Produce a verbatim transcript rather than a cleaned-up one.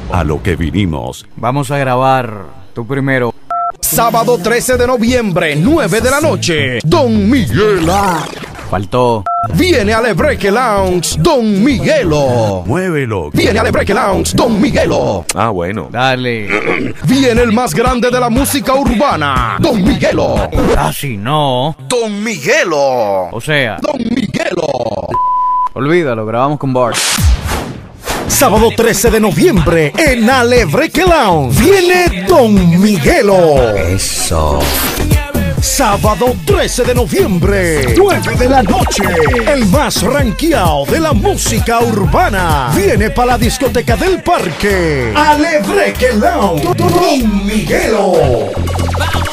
a lo que vinimos. Vamos a grabar, tú primero. Sábado trece de noviembre, nueve de la noche, Don Miguela. Faltó. Viene a Lebreque Lounge, Don Miguelo. Muévelo. Viene a Lebreque Lounge, Don Miguelo. Ah, bueno. Dale. Viene el más grande de la música urbana, Don Miguelo. Casi no. Don Miguelo. O sea, Don Miguelo. olvídalo, grabamos con Bart. Sábado trece de noviembre en Alebreque Lounge viene Don Miguelo. Eso. Sábado trece de noviembre, nueve de la noche. El más rankeado de la música urbana viene para la discoteca del parque. Alebreque Lounge, Don Miguelo.